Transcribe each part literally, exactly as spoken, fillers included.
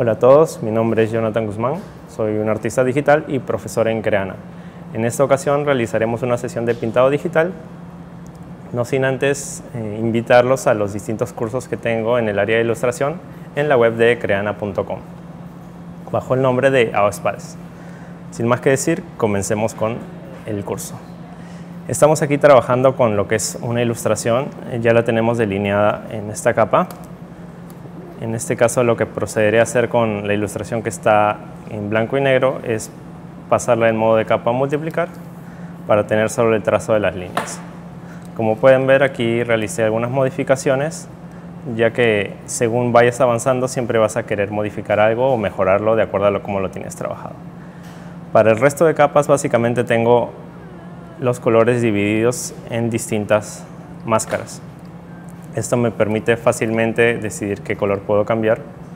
Hola a todos, mi nombre es Jonathan Guzmán, soy un artista digital y profesor en Creana. En esta ocasión realizaremos una sesión de pintado digital, no sin antes eh, invitarlos a los distintos cursos que tengo en el área de ilustración en la web de creana punto com, bajo el nombre de Aospals. Sin más que decir, comencemos con el curso. Estamos aquí trabajando con lo que es una ilustración, ya la tenemos delineada en esta capa. En este caso lo que procederé a hacer con la ilustración que está en blanco y negro es pasarla en modo de capa multiplicar para tener solo el trazo de las líneas. Como pueden ver, aquí realicé algunas modificaciones, ya que según vayas avanzando siempre vas a querer modificar algo o mejorarlo de acuerdo a lo, cómo lo tienes trabajado. Para el resto de capas básicamente tengo los colores divididos en distintas máscaras. Esto me permite fácilmente decidir qué color puedo cambiar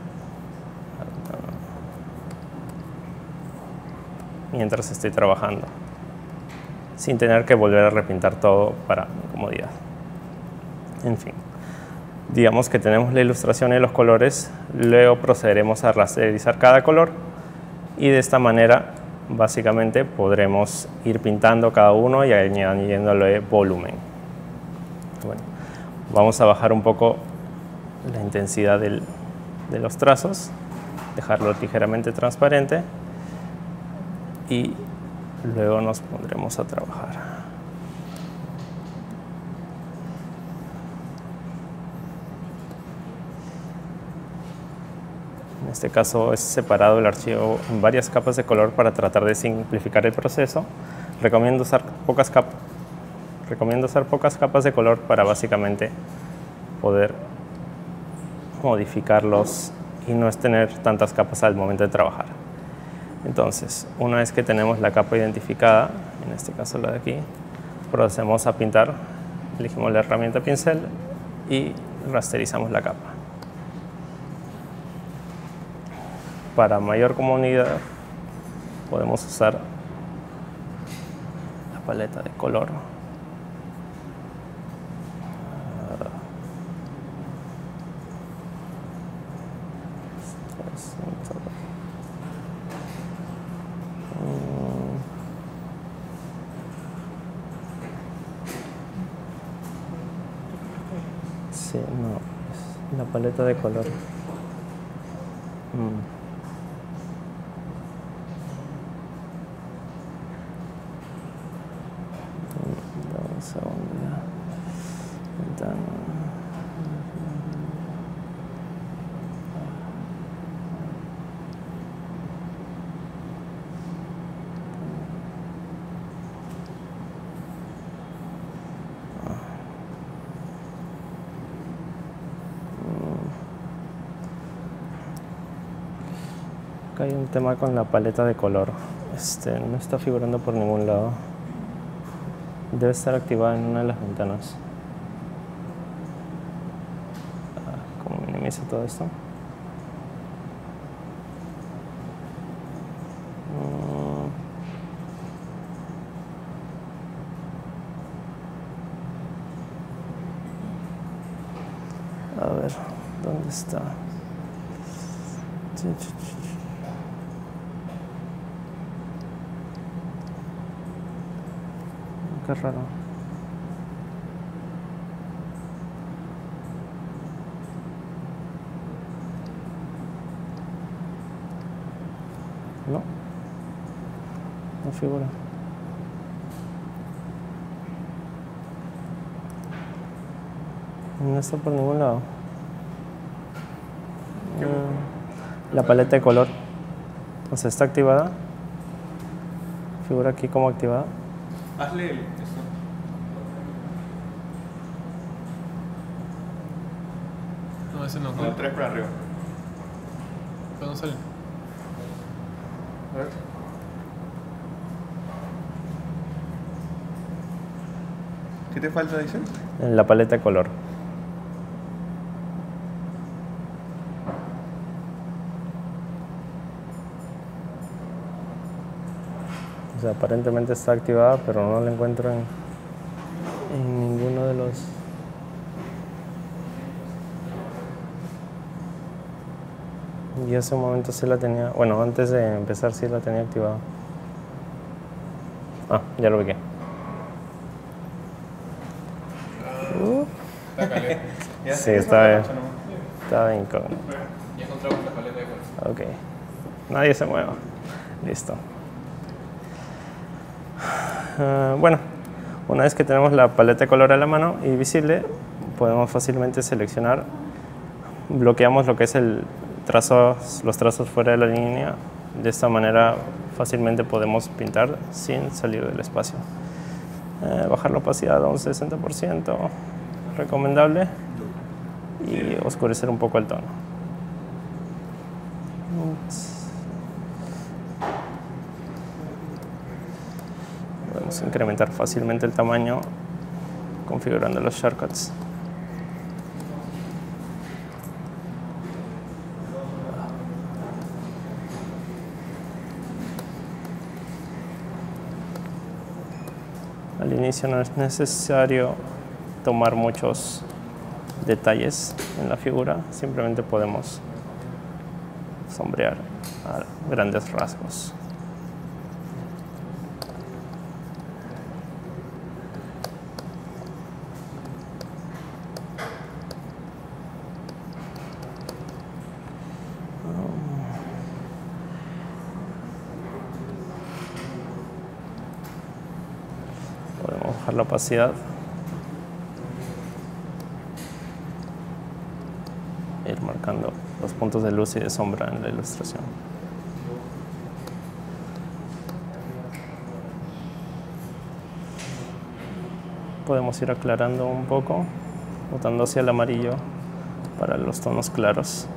mientras estoy trabajando, sin tener que volver a repintar todo para mi comodidad. En fin, digamos que tenemos la ilustración y los colores, luego procederemos a rasterizar cada color y de esta manera básicamente podremos ir pintando cada uno y añadiéndole volumen. Bueno, vamos a bajar un poco la intensidad del, de los trazos, dejarlo ligeramente transparente y luego nos pondremos a trabajar. En este caso es separado el archivo en varias capas de color para tratar de simplificar el proceso. Recomiendo usar pocas capas. Recomiendo usar pocas capas de color para básicamente poder modificarlos y no es tener tantas capas al momento de trabajar. Entonces, una vez que tenemos la capa identificada, en este caso la de aquí, procedemos a pintar, elegimos la herramienta pincel y rasterizamos la capa. Para mayor comodidad podemos usar la paleta de color. Sí, no, es la paleta de color. Mm. Dame un segundo ya. Ventana. Acá hay un tema con la paleta de color. Este, no está figurando por ningún lado. Debe estar activada en una de las ventanas. Ah, ¿cómo minimizo todo esto? Mm. A ver, ¿dónde está? Qué raro. No, no figura. No está por ningún lado. La paleta de color, o sea, está activada. Figura aquí como activada. Hazle el, esto. No, ese no. No, tres para arriba. Pero no sale. A ver. ¿Qué te falta, dice? En la paleta de color. O sea, aparentemente está activada, pero no la encuentro en, en ninguno de los... Y hace un momento sí la tenía, bueno, antes de empezar sí la tenía activada. Ah, ya lo ubiqué. Está caliente. Ya Sí, sé, está bien. ocho nomás. Está bien incógnito. Ya encontramos la paleta de colores. Ok. Nadie se mueva. Listo. Uh, bueno, una vez que tenemos la paleta de color a la mano y visible, podemos fácilmente seleccionar, bloqueamos lo que es el trazo, los trazos fuera de la línea. De esta manera fácilmente podemos pintar sin salir del espacio. Uh, bajar la opacidad a un sesenta por ciento, recomendable, y oscurecer un poco el tono. Podemos incrementar fácilmente el tamaño configurando los shortcuts. Al inicio no es necesario tomar muchos detalles en la figura, simplemente podemos sombrear a grandes rasgos. Podemos bajar la opacidad. Ir marcando los puntos de luz y de sombra en la ilustración. Podemos ir aclarando un poco, botando hacia el amarillo para los tonos claros.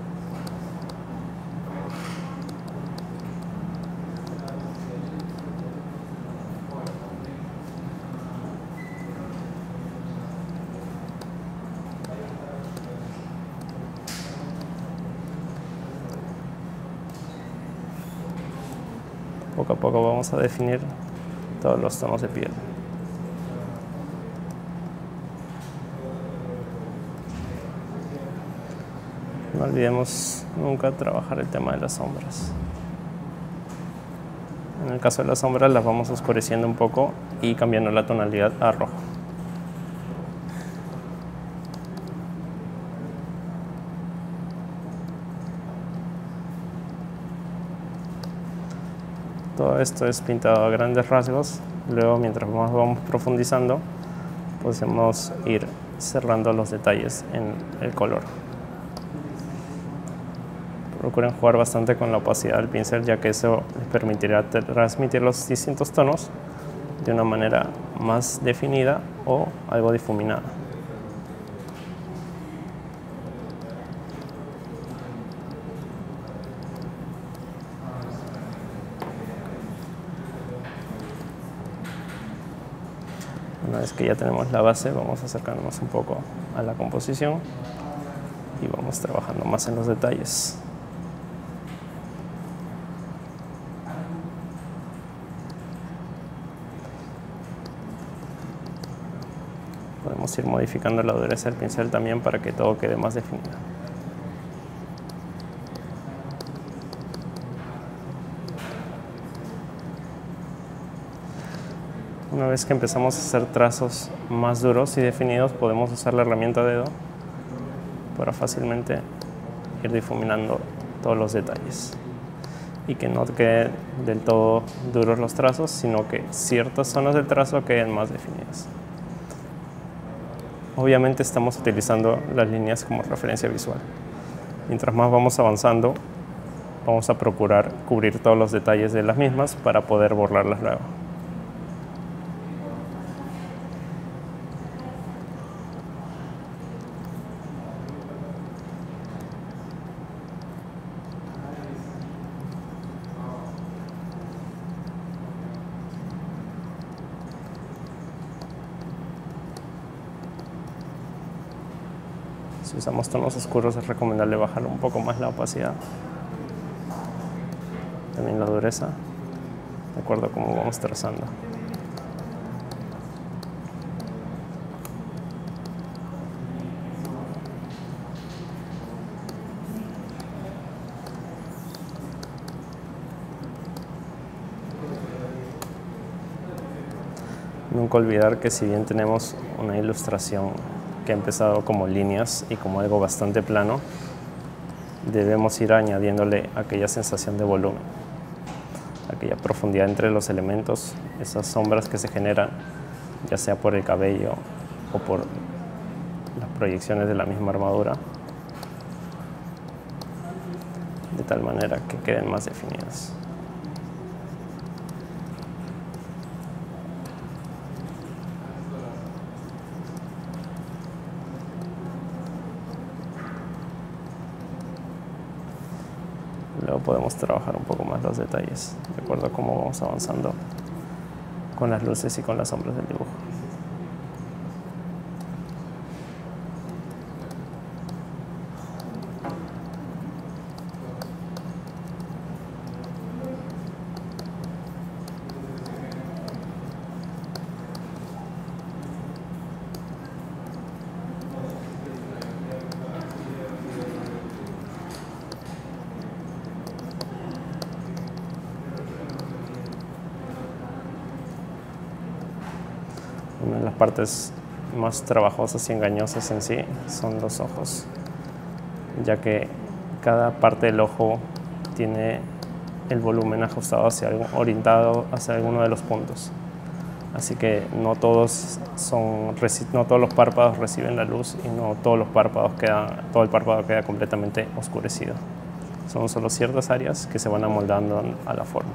Poco a poco vamos a definir todos los tonos de piel. No olvidemos nunca trabajar el tema de las sombras. En el caso de las sombras las vamos oscureciendo un poco y cambiando la tonalidad a rojo. Todo esto es pintado a grandes rasgos. Luego, mientras más vamos profundizando, podemos ir cerrando los detalles en el color. Procuren jugar bastante con la opacidad del pincel, ya que eso les permitirá transmitir los distintos tonos de una manera más definida o algo difuminada. Una vez que ya tenemos la base, vamos acercándonos un poco a la composición y vamos trabajando más en los detalles. Podemos ir modificando la dureza del pincel también para que todo quede más definido. Una vez que empezamos a hacer trazos más duros y definidos, podemos usar la herramienta dedo para fácilmente ir difuminando todos los detalles y que no queden del todo duros los trazos, sino que ciertas zonas del trazo queden más definidas. Obviamente estamos utilizando las líneas como referencia visual. Mientras más vamos avanzando, vamos a procurar cubrir todos los detalles de las mismas para poder borrarlas luego. Si usamos tonos oscuros es recomendable bajar un poco más la opacidad, también la dureza, de acuerdo a cómo vamos trazando. Nunca olvidar que si bien tenemos una ilustración que ha empezado como líneas y como algo bastante plano, debemos ir añadiéndole aquella sensación de volumen, aquella profundidad entre los elementos, esas sombras que se generan, ya sea por el cabello o por las proyecciones de la misma armadura, de tal manera que queden más definidas. Luego podemos trabajar un poco más los detalles, de acuerdo a cómo vamos avanzando con las luces y con las sombras del dibujo. Una de las partes más trabajosas y engañosas en sí son los ojos, ya que cada parte del ojo tiene el volumen ajustado hacia algo, orientado hacia alguno de los puntos. Así que no todos son, no todos los párpados reciben la luz y no todos los párpados quedan, todo el párpado queda completamente oscurecido. Son solo ciertas áreas que se van amoldando a la forma.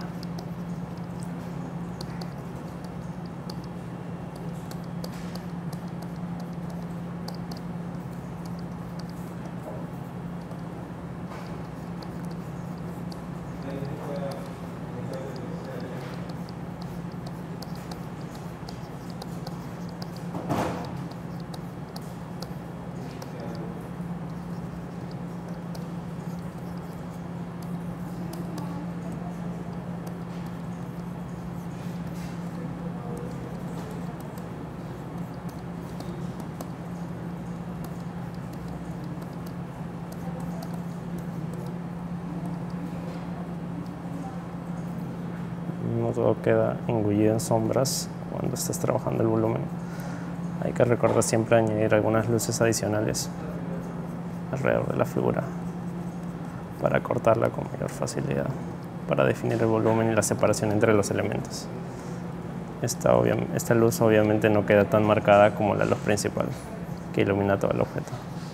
No todo queda engullido en sombras cuando estás trabajando el volumen. Hay que recordar siempre añadir algunas luces adicionales alrededor de la figura para cortarla con mayor facilidad, para definir el volumen y la separación entre los elementos. Esta, esta luz obviamente no queda tan marcada como la luz principal que ilumina todo el objeto.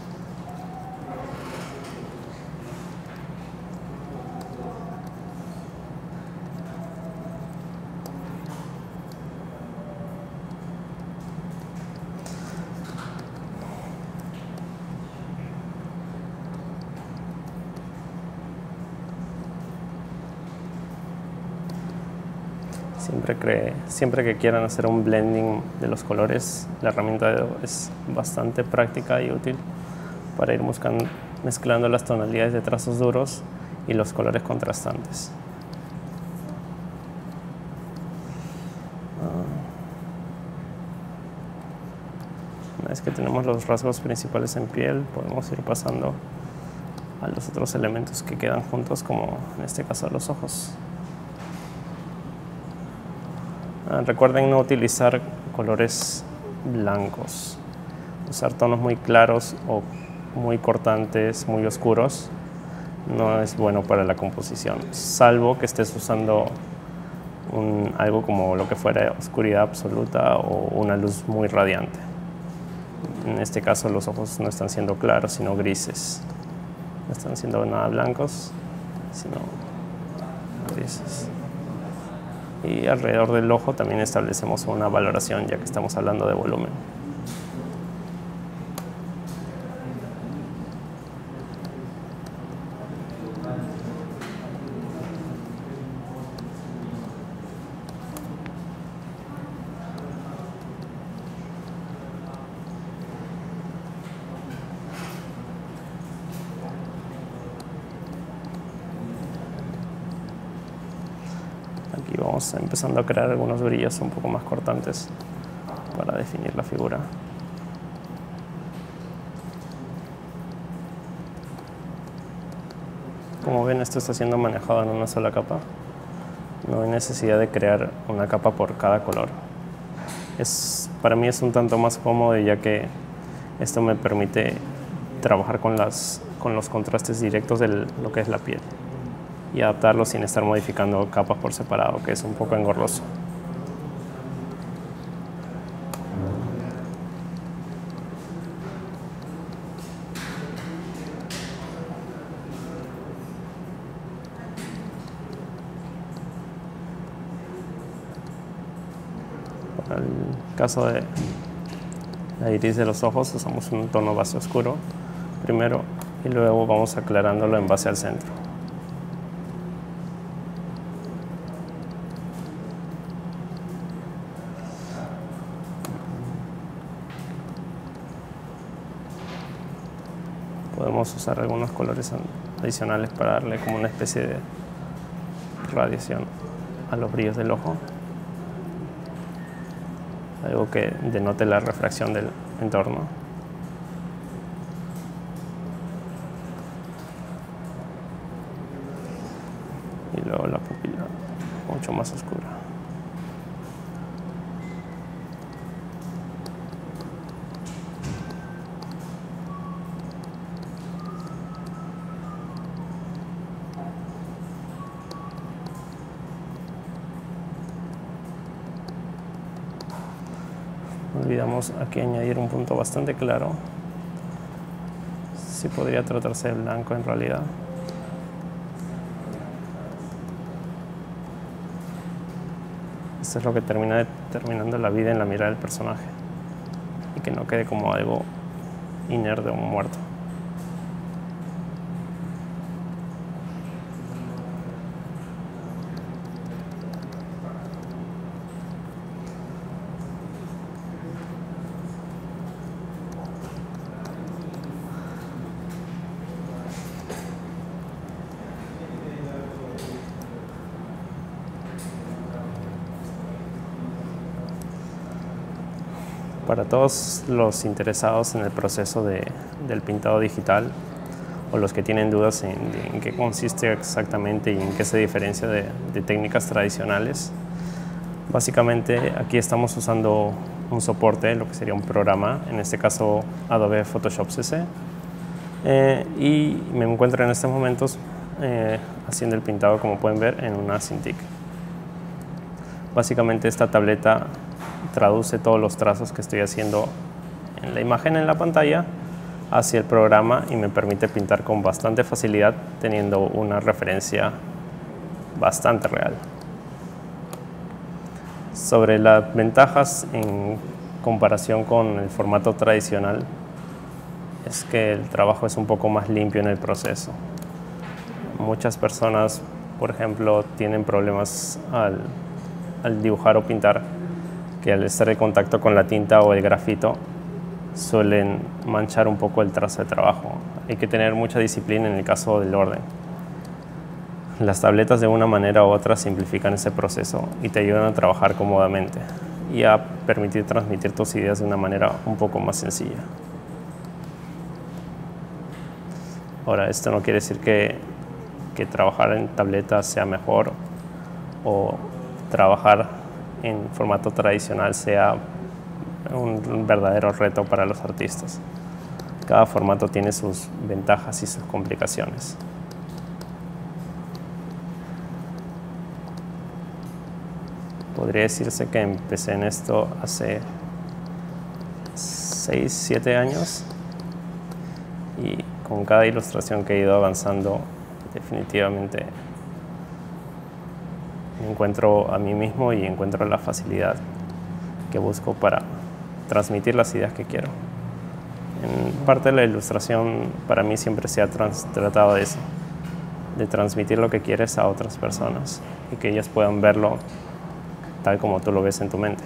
Siempre, cree, siempre que quieran hacer un blending de los colores, la herramienta de dedo es bastante práctica y útil para ir buscando, mezclando las tonalidades de trazos duros y los colores contrastantes. Una vez que tenemos los rasgos principales en piel, podemos ir pasando a los otros elementos que quedan juntos, como en este caso los ojos. Recuerden no utilizar colores blancos, usar tonos muy claros o muy cortantes, muy oscuros, no es bueno para la composición, salvo que estés usando un, algo como lo que fuera oscuridad absoluta o una luz muy radiante. En este caso los ojos no están siendo claros, sino grises, no están siendo nada blancos, sino grises. Y alrededor del ojo también establecemos una valoración, ya que estamos hablando de volumen. Aquí vamos empezando a crear algunos brillos un poco más cortantes para definir la figura. Como ven, esto está siendo manejado en una sola capa. No hay necesidad de crear una capa por cada color. Es, para mí es un tanto más cómodo, ya que esto me permite trabajar con, las, con los contrastes directos de lo que es la piel y adaptarlo sin estar modificando capas por separado, que es un poco engorroso. Para el caso de la iris de los ojos, usamos un tono base oscuro primero y luego vamos aclarándolo en base al centro. Podemos usar algunos colores adicionales para darle como una especie de radiación a los brillos del ojo, algo que denote la refracción del entorno. Y luego la pupila mucho más oscura. Olvidamos aquí añadir un punto bastante claro. Sí podría tratarse de blanco en realidad. Esto es lo que termina determinando la vida en la mirada del personaje y que no quede como algo inerte o muerto. Para todos los interesados en el proceso de, del pintado digital o los que tienen dudas en, en qué consiste exactamente y en qué se diferencia de, de técnicas tradicionales, básicamente aquí estamos usando un soporte, lo que sería un programa, en este caso Adobe Photoshop C C, eh, y me encuentro en estos momentos eh, haciendo el pintado, como pueden ver, en una Cintiq. Básicamente esta tableta traduce todos los trazos que estoy haciendo en la imagen en la pantalla hacia el programa y me permite pintar con bastante facilidad, teniendo una referencia bastante real. Sobre las ventajas en comparación con el formato tradicional es que el trabajo es un poco más limpio en el proceso. Muchas personas, por ejemplo, tienen problemas al, al dibujar o pintar, que al estar en contacto con la tinta o el grafito suelen manchar un poco el trazo de trabajo. Hay que tener mucha disciplina en el caso del orden. Las tabletas de una manera u otra simplifican ese proceso y te ayudan a trabajar cómodamente y a permitir transmitir tus ideas de una manera un poco más sencilla. Ahora, esto no quiere decir que, que trabajar en tabletas sea mejor o trabajar en formato tradicional sea un verdadero reto para los artistas. Cada formato tiene sus ventajas y sus complicaciones. Podría decirse que empecé en esto hace seis, siete años y con cada ilustración que he ido avanzando, definitivamente me encuentro a mí mismo y encuentro la facilidad que busco para transmitir las ideas que quiero. En parte de la ilustración para mí siempre se ha tratado de eso, de transmitir lo que quieres a otras personas y que ellas puedan verlo tal como tú lo ves en tu mente.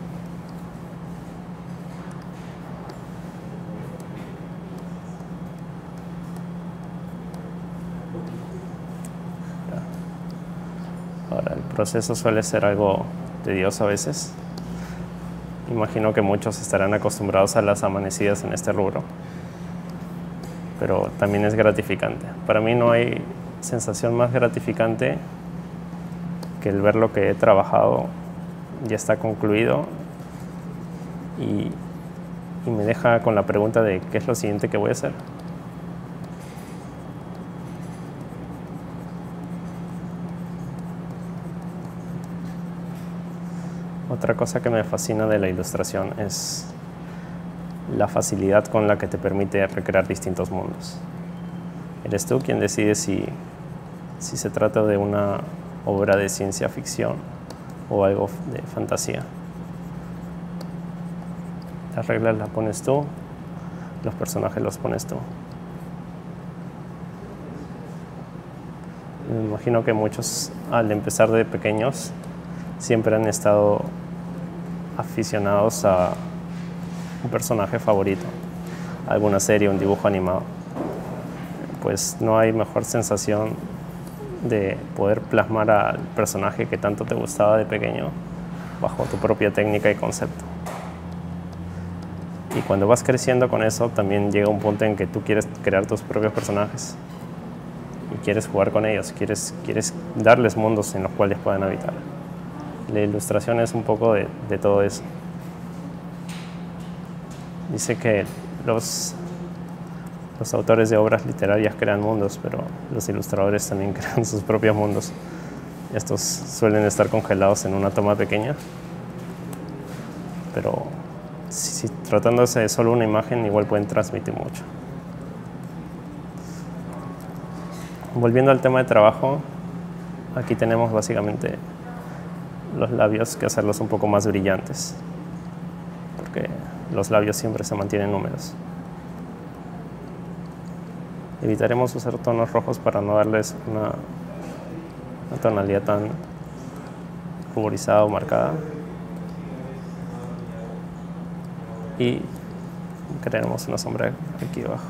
Ahora, el proceso suele ser algo tedioso a veces. Imagino que muchos estarán acostumbrados a las amanecidas en este rubro, pero también es gratificante. Para mí no hay sensación más gratificante que el ver lo que he trabajado ya está concluido y, y me deja con la pregunta de qué es lo siguiente que voy a hacer. Otra cosa que me fascina de la ilustración es la facilidad con la que te permite recrear distintos mundos. Eres tú quien decide si, si se trata de una obra de ciencia ficción o algo de fantasía. Las reglas las pones tú, los personajes los pones tú. Me imagino que muchos, al empezar de pequeños, siempre han estado aficionados a un personaje favorito, alguna serie, un dibujo animado. Pues no hay mejor sensación de poder plasmar al personaje que tanto te gustaba de pequeño bajo tu propia técnica y concepto. Y cuando vas creciendo con eso, también llega un punto en que tú quieres crear tus propios personajes y quieres jugar con ellos, quieres, quieres darles mundos en los cuales puedan habitar. La ilustración es un poco de, de todo eso. Dice que los, los autores de obras literarias crean mundos, pero los ilustradores también crean sus propios mundos. Estos suelen estar congelados en una toma pequeña, pero si, si tratándose de solo una imagen, igual pueden transmitir mucho. Volviendo al tema de trabajo, aquí tenemos básicamente los labios que hacerlos un poco más brillantes, porque los labios siempre se mantienen húmedos. Evitaremos usar tonos rojos para no darles una, una tonalidad tan ruborizada o marcada. Y crearemos una sombra aquí abajo.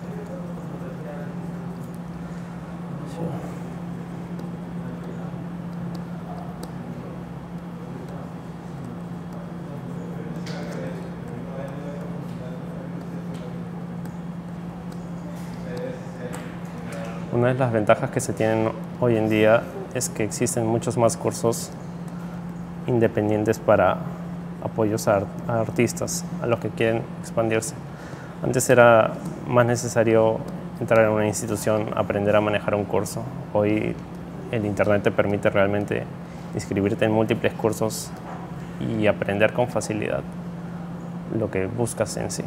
Una de las ventajas que se tienen hoy en día es que existen muchos más cursos independientes para apoyos a, a artistas, a los que quieren expandirse. Antes era más necesario entrar en una institución, aprender a manejar un curso. Hoy el internet te permite realmente inscribirte en múltiples cursos y aprender con facilidad lo que buscas en sí.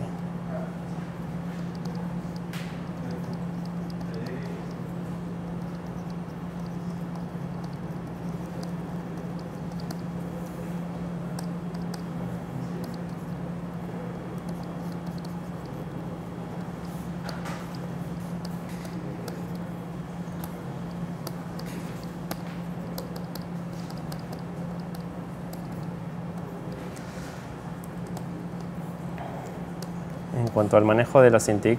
En cuanto al manejo de la Cintiq,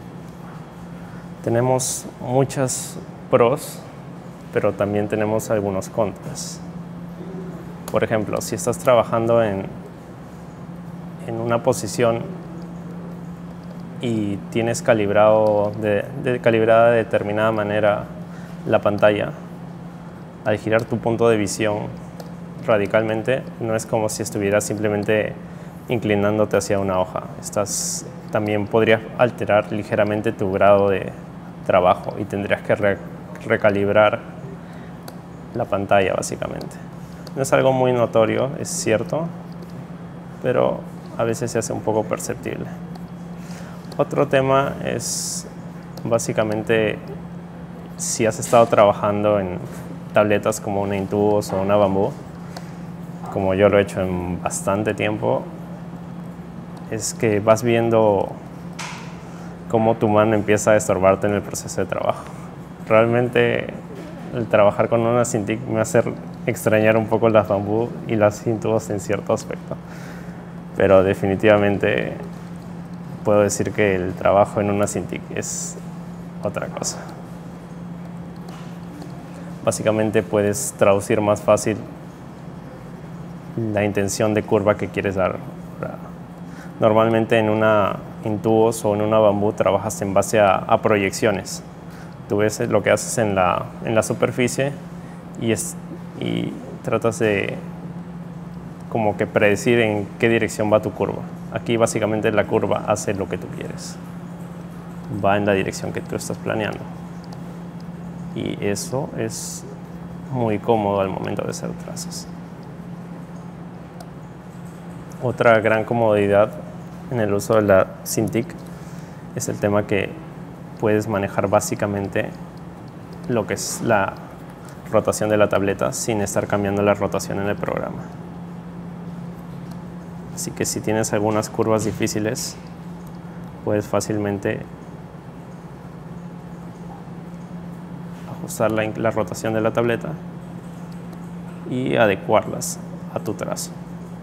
tenemos muchas pros, pero también tenemos algunos contras. Por ejemplo, si estás trabajando en, en una posición y tienes calibrado de, de, calibrada de determinada manera la pantalla, al girar tu punto de visión radicalmente, no es como si estuvieras simplemente inclinándote hacia una hoja. Estás, también podrías alterar ligeramente tu grado de trabajo y tendrías que re, recalibrar la pantalla básicamente. No es algo muy notorio, es cierto, pero a veces se hace un poco perceptible. Otro tema es básicamente si has estado trabajando en tabletas como una Intuos o una Bamboo, como yo lo he hecho en bastante tiempo, es que vas viendo cómo tu mano empieza a estorbarte en el proceso de trabajo. Realmente el trabajar con una Cintiq me hace extrañar un poco las Bamboo y las Intuos en cierto aspecto, pero definitivamente puedo decir que el trabajo en una Cintiq es otra cosa. Básicamente puedes traducir más fácil la intención de curva que quieres dar. Normalmente en una Intuos o en una Bamboo trabajas en base a, a proyecciones. Tú ves lo que haces en la, en la superficie y, es, y tratas de como que predecir en qué dirección va tu curva. Aquí básicamente la curva hace lo que tú quieres. Va en la dirección que tú estás planeando. Y eso es muy cómodo al momento de hacer trazos. Otra gran comodidad en el uso de la Cintiq es el tema que puedes manejar básicamente lo que es la rotación de la tableta sin estar cambiando la rotación en el programa. Así que si tienes algunas curvas difíciles, puedes fácilmente ajustar la, la rotación de la tableta y adecuarlas a tu trazo.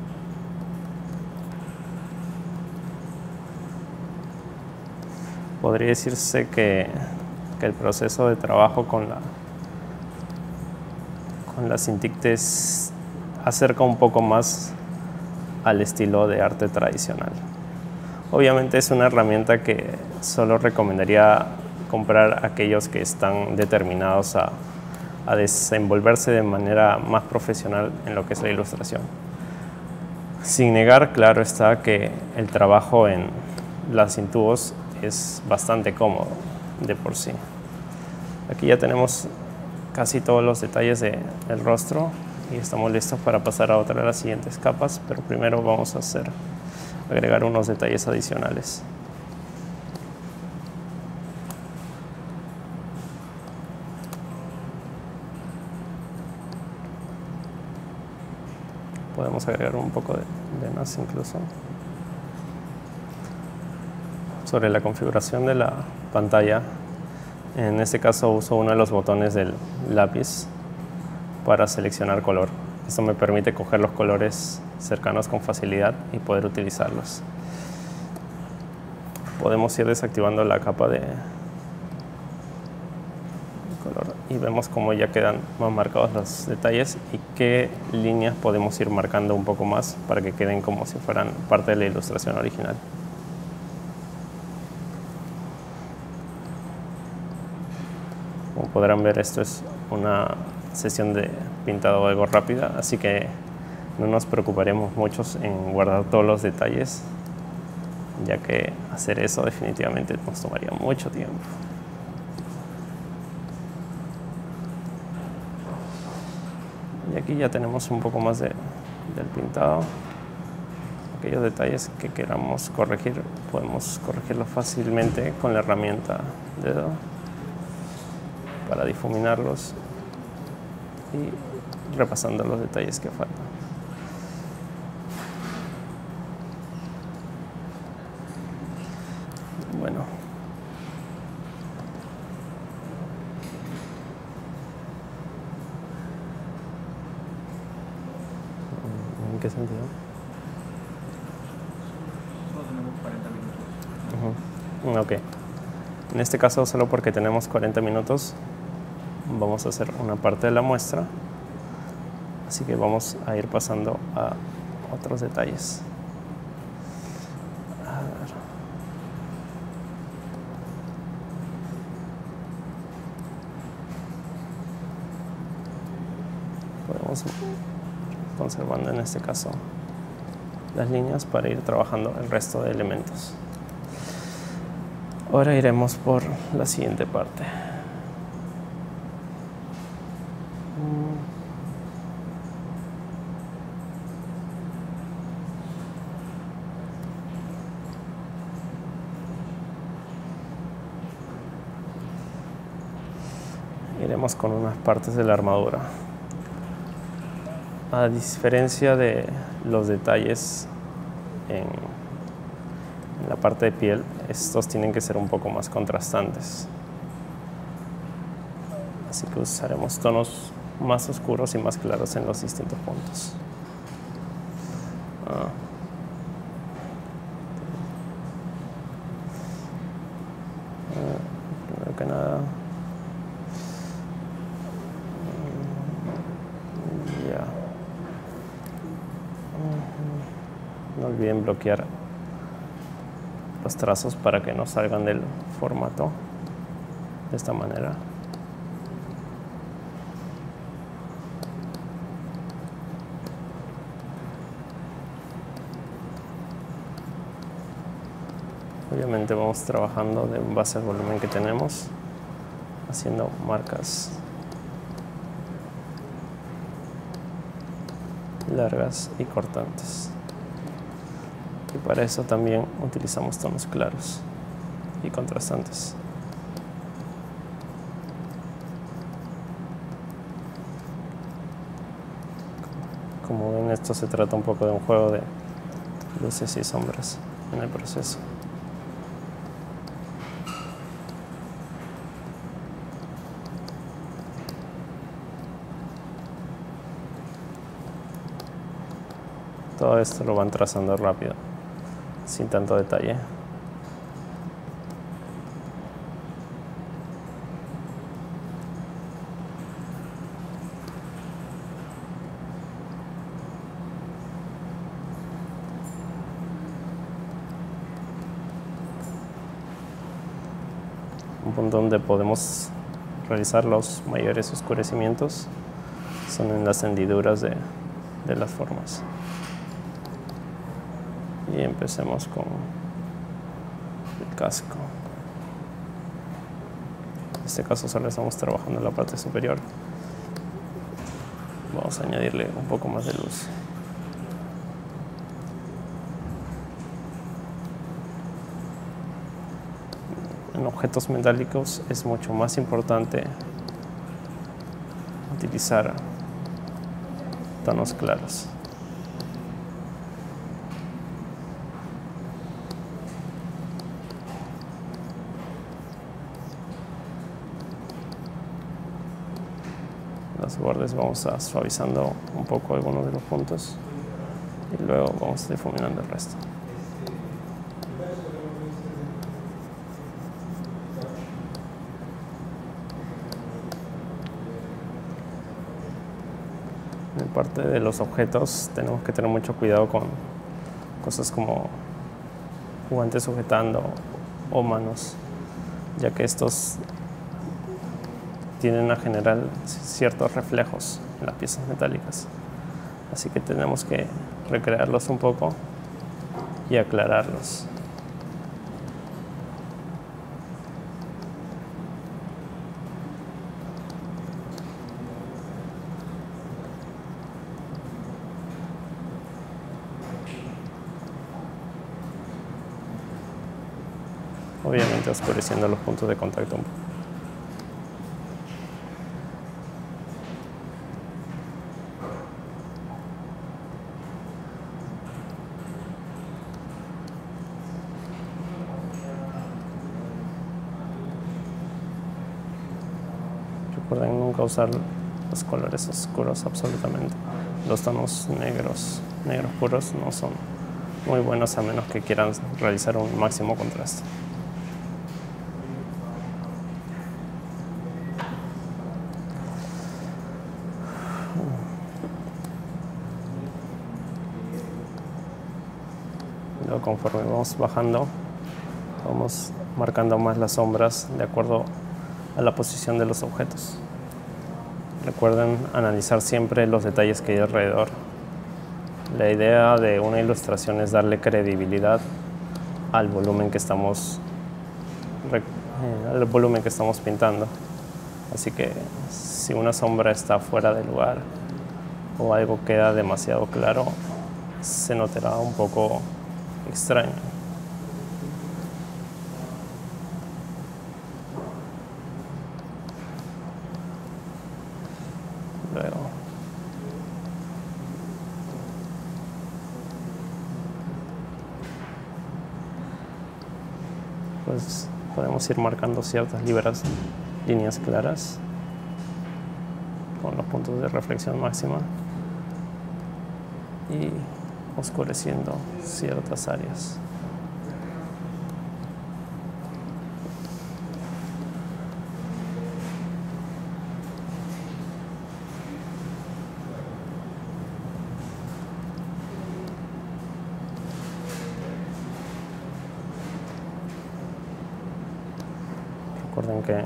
Podría decirse que, que el proceso de trabajo con la, con la Cintiq te acerca un poco más al estilo de arte tradicional. Obviamente es una herramienta que solo recomendaría comprar a aquellos que están determinados a, a desenvolverse de manera más profesional en lo que es la ilustración. Sin negar, claro está, que el trabajo en las Intubos es bastante cómodo de por sí. Aquí ya tenemos casi todos los detalles de, del rostro y estamos listos para pasar a otra de las siguientes capas, pero primero vamos a hacer agregar unos detalles adicionales. Podemos agregar un poco de venas incluso. Sobre la configuración de la pantalla, en este caso uso uno de los botones del lápiz para seleccionar color. Esto me permite coger los colores cercanos con facilidad y poder utilizarlos. Podemos ir desactivando la capa de color y vemos cómo ya quedan más marcados los detalles y qué líneas podemos ir marcando un poco más para que queden como si fueran parte de la ilustración original. Como podrán ver, esto es una sesión de pintado algo rápida, así que no nos preocuparemos mucho en guardar todos los detalles, ya que hacer eso definitivamente nos tomaría mucho tiempo. Y aquí ya tenemos un poco más de, del pintado. Aquellos detalles que queramos corregir, podemos corregirlos fácilmente con la herramienta dedo para difuminarlos y repasando los detalles que faltan. Bueno, ¿en qué sentido? Solo tenemos cuarenta minutos. Uh-huh. Ok. En este caso, solo porque tenemos cuarenta minutos, vamos a hacer una parte de la muestra, así que vamos a ir pasando a otros detalles. A ver. Podemos ir conservando en este caso las líneas para ir trabajando el resto de elementos. Ahora iremos por la siguiente parte. Iremos con unas partes de la armadura. A diferencia de los detalles en, en la parte de piel, estos tienen que ser un poco más contrastantes. Así que usaremos tonos más oscuros y más claros en los distintos puntos. Ah. Ah, primero que nada, ya. No olviden bloquear los trazos para que no salgan del formato de esta manera. Obviamente vamos trabajando de base al volumen que tenemos, haciendo marcas largas y cortantes. Y para eso también utilizamos tonos claros y contrastantes. Como ven, esto se trata un poco de un juego de luces y sombras en el proceso. Todo esto lo van trazando rápido, sin tanto detalle. Un punto donde podemos realizar los mayores oscurecimientos son en las hendiduras de, de las formas. Y empecemos con el casco. En este caso solo estamos trabajando en la parte superior. Vamos a añadirle un poco más de luz. En objetos metálicos es mucho más importante utilizar tonos claros. Los bordes vamos a suavizando un poco algunos de los puntos y luego vamos difuminando el resto. En parte de los objetos tenemos que tener mucho cuidado con cosas como guantes sujetando o manos, ya que estos tienden a generar ciertos reflejos en las piezas metálicas. Así que tenemos que recrearlos un poco y aclararlos. Obviamente oscureciendo los puntos de contacto un poco. Recuerden nunca usar los colores oscuros absolutamente. Los tonos negros, negros puros no son muy buenos a menos que quieran realizar un máximo contraste. Luego, conforme vamos bajando, vamos marcando más las sombras de acuerdo a la posición de los objetos. Recuerden analizar siempre los detalles que hay alrededor. La idea de una ilustración es darle credibilidad al volumen que estamos, al volumen que estamos pintando. Así que si una sombra está fuera de lugar o algo queda demasiado claro, se notará un poco extraño. Luego pues podemos ir marcando ciertas libras, líneas claras con los puntos de reflexión máxima y oscureciendo ciertas áreas. Recuerden que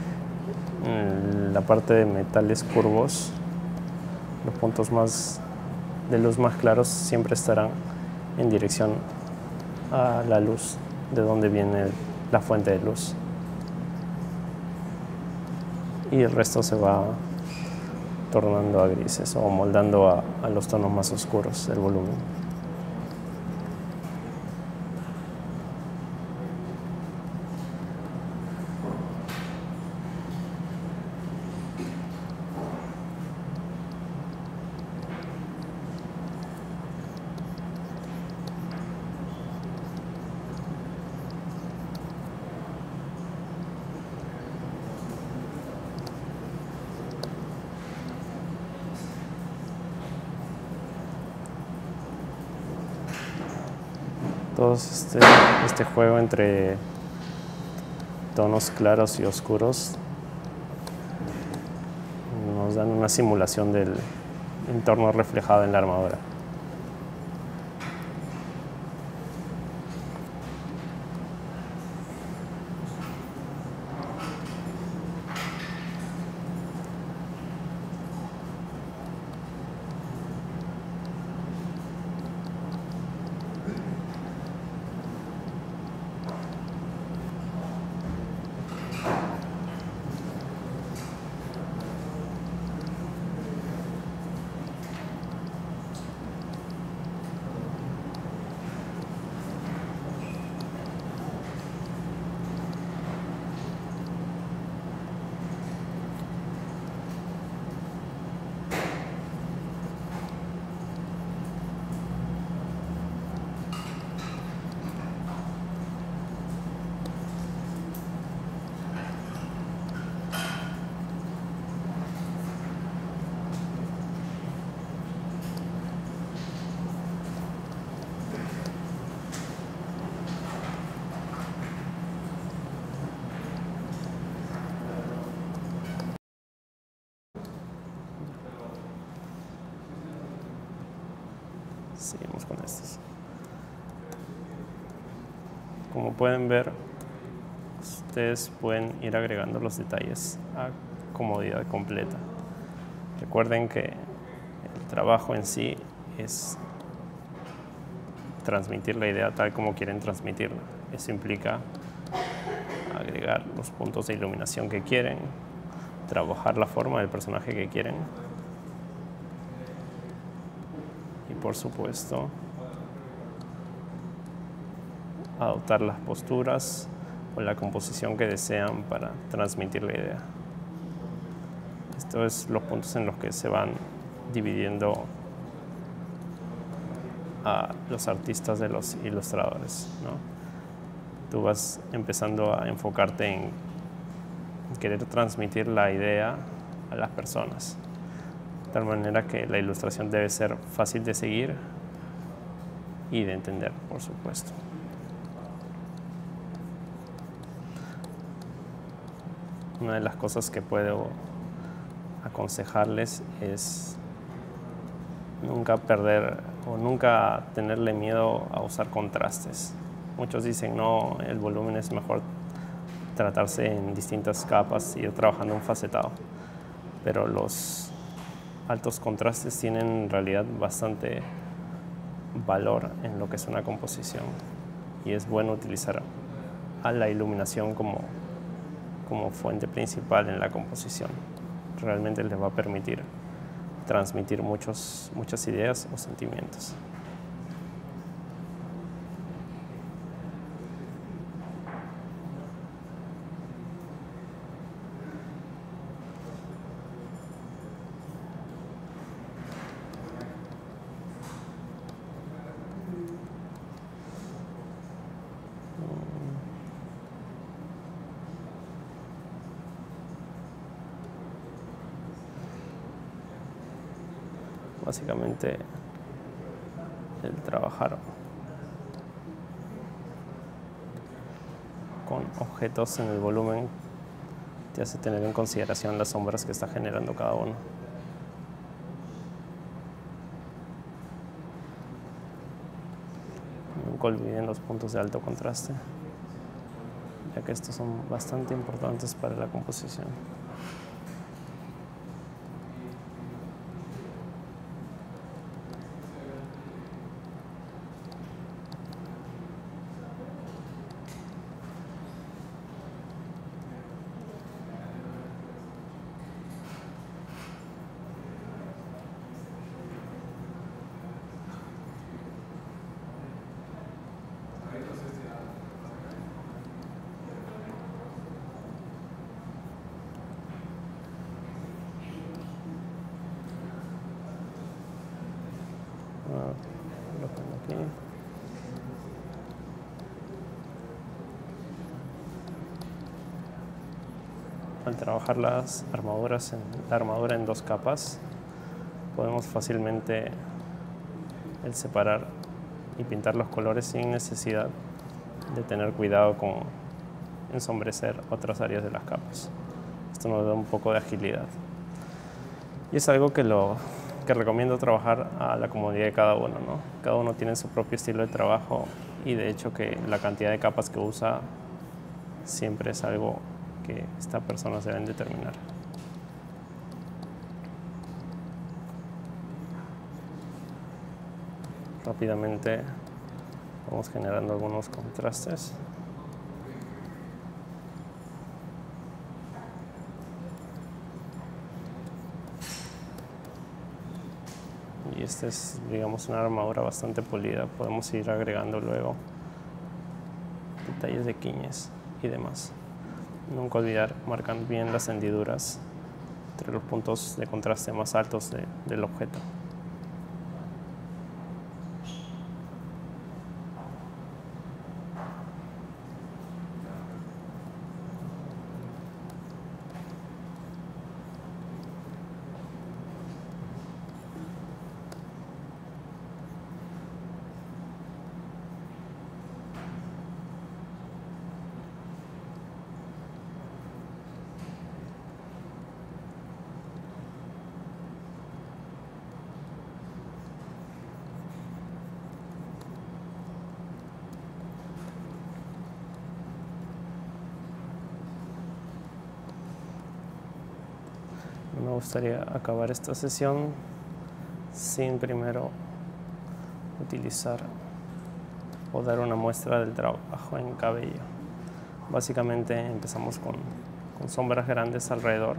en la parte de metales curvos, los puntos más de luz más claros siempre estarán en dirección a la luz de dónde viene la fuente de luz. Y el resto se va tornando a grises o moldando a, a los tonos más oscuros del volumen. Todo este, este juego entre tonos claros y oscuros nos dan una simulación del entorno reflejado en la armadura. Seguimos con estos. Como pueden ver, ustedes pueden ir agregando los detalles a comodidad completa. Recuerden que el trabajo en sí es transmitir la idea tal como quieren transmitirla. Eso implica agregar los puntos de iluminación que quieren, trabajar la forma del personaje que quieren y, por supuesto, adoptar las posturas o la composición que desean para transmitir la idea. Estos son los puntos en los que se van dividiendo a los artistas de los ilustradores, ¿no? Tú vas empezando a enfocarte en querer transmitir la idea a las personas, de tal manera que la ilustración debe ser fácil de seguir y de entender, por supuesto. Una de las cosas que puedo aconsejarles es nunca perder o nunca tenerle miedo a usar contrastes. Muchos dicen, no, el volumen es mejor tratarse en distintas capas y ir trabajando un facetado. Pero los altos contrastes tienen en realidad bastante valor en lo que es una composición. Y es bueno utilizar a la iluminación como, como fuente principal en la composición. Realmente les va a permitir transmitir muchos, muchas ideas o sentimientos. Básicamente, el trabajar con objetos en el volumen te hace tener en consideración las sombras que está generando cada uno. Nunca olviden los puntos de alto contraste, ya que estos son bastante importantes para la composición. Ah, lo pongo aquí. Al trabajar las armaduras en, la armadura en dos capas, podemos fácilmente el separar y pintar los colores sin necesidad de tener cuidado con ensombrecer otras áreas de las capas. Esto nos da un poco de agilidad. Y es algo que, lo, que recomiendo trabajar a la comodidad de cada uno, ¿no? Cada uno tiene su propio estilo de trabajo y de hecho que la cantidad de capas que usa siempre es algo que esta persona se deben determinar. Rápidamente vamos generando algunos contrastes. Y esta es, digamos, una armadura bastante pulida. Podemos ir agregando luego detalles de quiñes y demás. Nunca olvidar marcar bien las hendiduras entre los puntos de contraste más altos de, del objeto. Me gustaría acabar esta sesión sin primero utilizar o dar una muestra del trabajo en cabello. Básicamente empezamos con, con sombras grandes alrededor,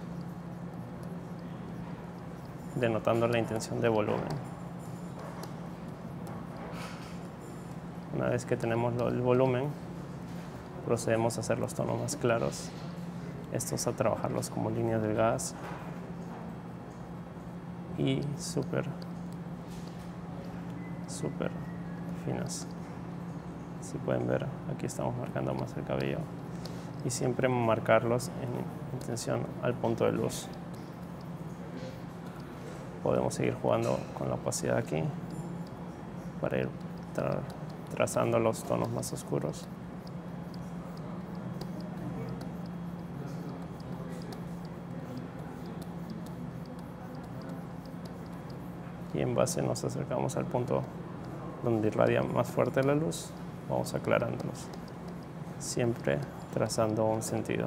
denotando la intención de volumen. Una vez que tenemos el volumen, procedemos a hacer los tonos más claros. Estos a trabajarlos como líneas delgadas y súper, súper finas. Si pueden ver, aquí estamos marcando más el cabello y siempre marcarlos en intención al punto de luz. Podemos seguir jugando con la opacidad aquí para ir tra trazando los tonos más oscuros. Y en base nos acercamos al punto donde irradia más fuerte la luz, vamos aclarándolos, siempre trazando un sentido.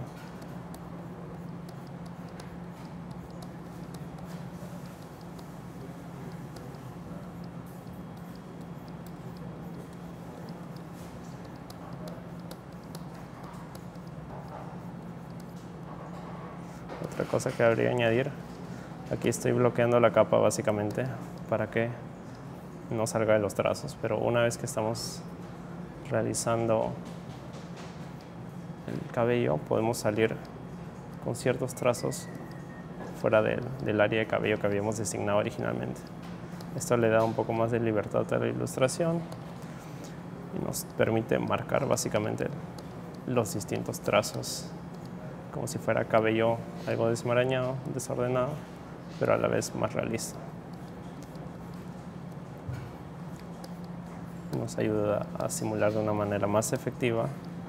Otra cosa que habría que añadir, aquí estoy bloqueando la capa básicamente para que no salga de los trazos, pero una vez que estamos realizando el cabello podemos salir con ciertos trazos fuera del, del área de cabello que habíamos designado originalmente. Esto le da un poco más de libertad a la ilustración y nos permite marcar básicamente los distintos trazos como si fuera cabello algo desmarañado, desordenado, pero a la vez más realista. Nos ayuda a simular de una manera más efectiva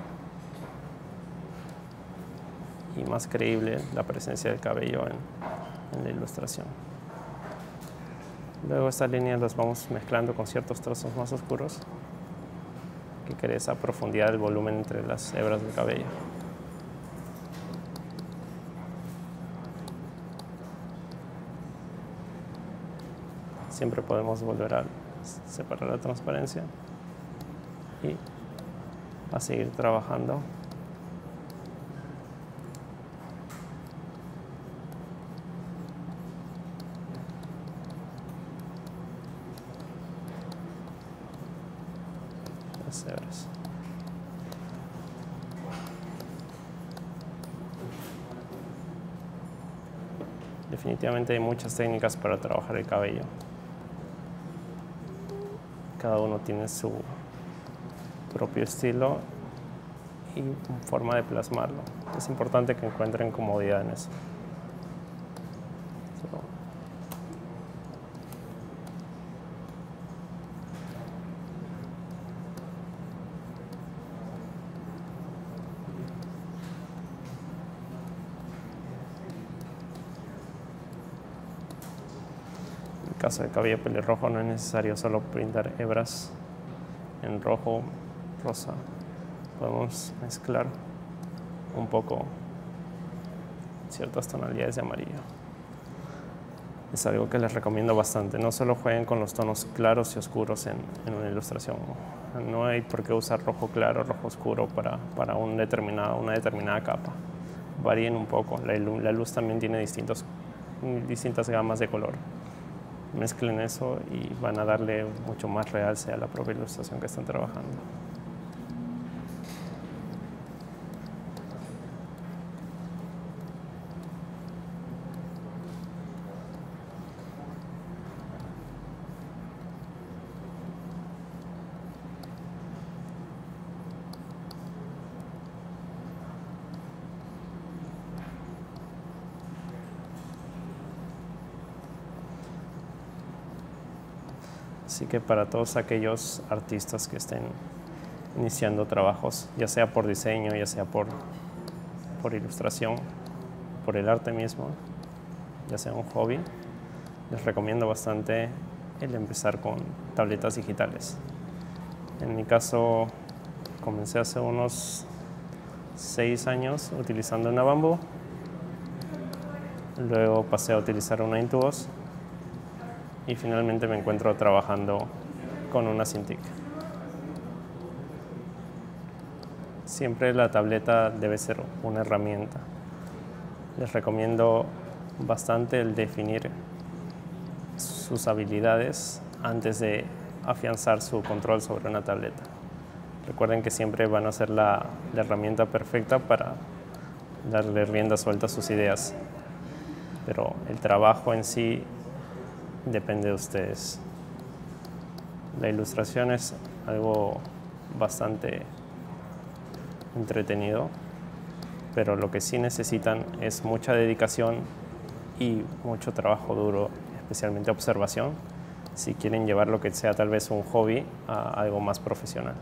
y más creíble la presencia del cabello en, en la ilustración. Luego estas líneas las vamos mezclando con ciertos trazos más oscuros que crea esa profundidad del volumen entre las hebras del cabello. Siempre podemos volver a separar la transparencia y a seguir trabajando. Las hebras. Definitivamente hay muchas técnicas para trabajar el cabello. Cada uno tiene su propio estilo y forma de plasmarlo. Es importante que encuentren comodidad en eso. So, en el caso de cabello pelirrojo no es necesario solo pintar hebras en rojo, rosa. Podemos mezclar un poco ciertas tonalidades de amarillo. Es algo que les recomiendo bastante. No solo jueguen con los tonos claros y oscuros en, en una ilustración. No hay por qué usar rojo claro, rojo oscuro para, para un determinado, una determinada capa. Varíen un poco. La, la luz también tiene distintos, distintas gamas de color. Mezclen eso y van a darle mucho más realce a la propia ilustración que están trabajando. Así que para todos aquellos artistas que estén iniciando trabajos, ya sea por diseño, ya sea por, por ilustración, por el arte mismo, ya sea un hobby, les recomiendo bastante el empezar con tabletas digitales. En mi caso, comencé hace unos seis años utilizando una Bambu, luego pasé a utilizar una Intuos y finalmente me encuentro trabajando con una Cintiq. Siempre la tableta debe ser una herramienta. Les recomiendo bastante el definir sus habilidades antes de afianzar su control sobre una tableta. Recuerden que siempre van a ser la, la herramienta perfecta para darle rienda suelta a sus ideas, pero el trabajo en sí depende de ustedes. La ilustración es algo bastante entretenido, pero lo que sí necesitan es mucha dedicación y mucho trabajo duro, especialmente observación, si quieren llevar lo que sea tal vez un hobby a algo más profesional.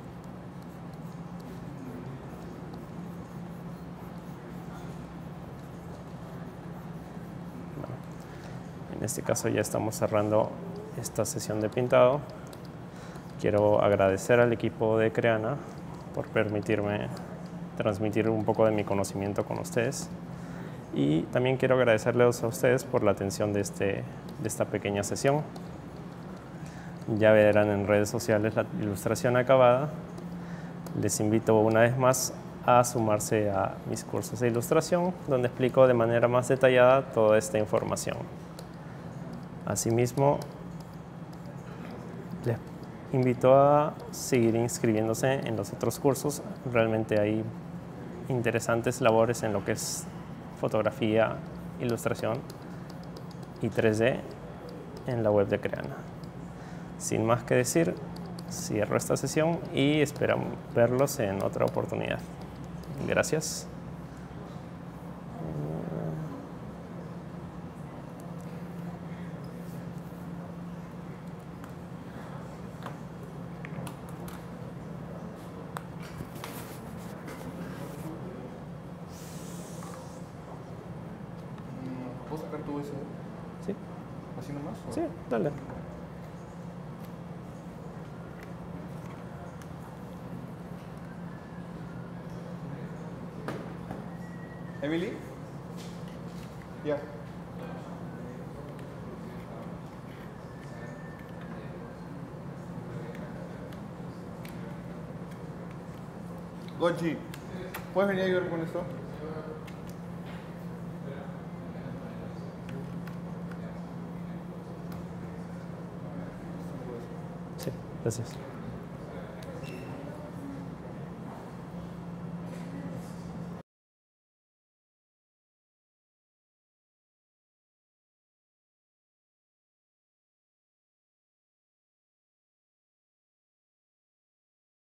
En este caso ya estamos cerrando esta sesión de pintado. Quiero agradecer al equipo de Creana por permitirme transmitir un poco de mi conocimiento con ustedes. Y también quiero agradecerles a ustedes por la atención de, este, de esta pequeña sesión. Ya verán en redes sociales la ilustración acabada. Les invito una vez más a sumarse a mis cursos de ilustración, donde explico de manera más detallada toda esta información. Asimismo, les invito a seguir inscribiéndose en los otros cursos. Realmente hay interesantes labores en lo que es fotografía, ilustración y tres D en la web de Creana. Sin más que decir, cierro esta sesión y espero verlos en otra oportunidad. Gracias. ¿Puedo sacar tu U S B? Sí, ¿Así nomás? o? sí, dale. Emily? Ya. Gochi, ¿puedes venir a ayudar con esto? Sí, gracias.